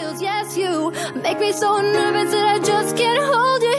feels, yes, you make me so nervous that I just can't hold you.